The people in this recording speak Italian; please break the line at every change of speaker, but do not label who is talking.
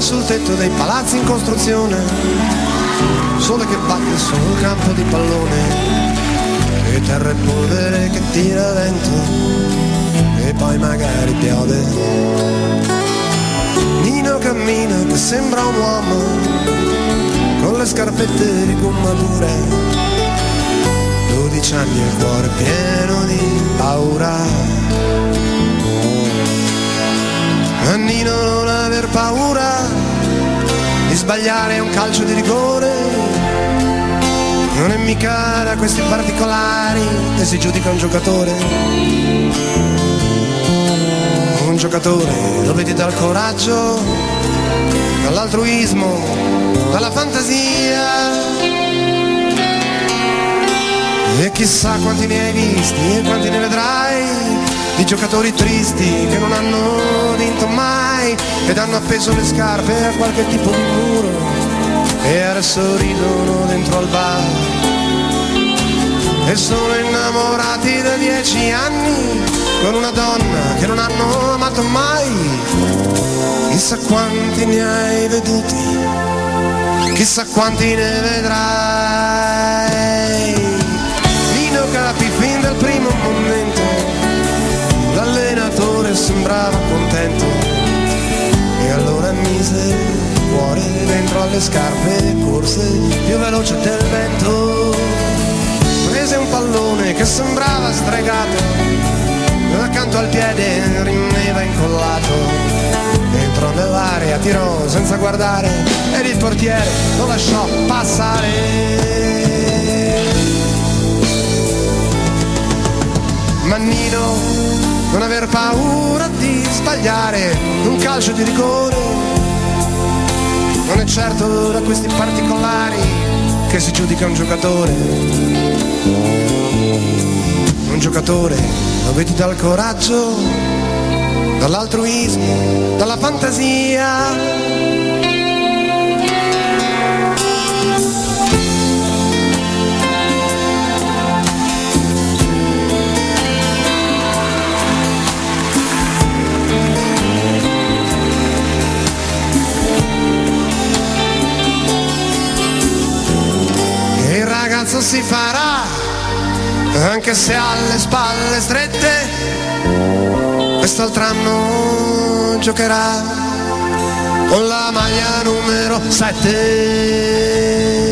sul tetto dei palazzi in costruzione, sole che batte sul campo di pallone, e terra e polvere che tira vento, e poi magari piove. Nino cammina che sembra un uomo, con le scarpette di gomma dure, 12 anni e il cuore pieno di paura. A Nino non aver paura di sbagliare un calcio di rigore, non è mica da questi particolari che si giudica un giocatore. Un giocatore lo vedi dal coraggio, dall'altruismo, dalla fantasia. E chissà quanti ne hai visti e quanti ne vedrai, di giocatori tristi che non hanno vinto mai ed hanno appeso le scarpe a qualche tipo di muro e adesso ridono dentro al bar. E sono innamorati da 10 anni con una donna che non hanno amato mai. Chissà quanti ne hai veduti, chissà quanti ne vedrai. Nino capi fin dal primo momento, l'allenatore sembrava contento e allora mise il cuore dentro alle scarpe e corse più veloce del vento. Prese un pallone che sembrava stregato, accanto al piede rimaneva incollato, entrò nell'area, tirò senza guardare ed il portiere lo lasciò passare. Ma Nino non aver paura di sbagliare un calcio di rigore, non è certo da questi particolari che si giudica un giocatore. Un giocatore lo vedi dal coraggio, dall'altruismo, dalla fantasia. Il ragazzo si farà, anche se ha le spalle strette, quest'altro anno giocherà con la maglia numero 7.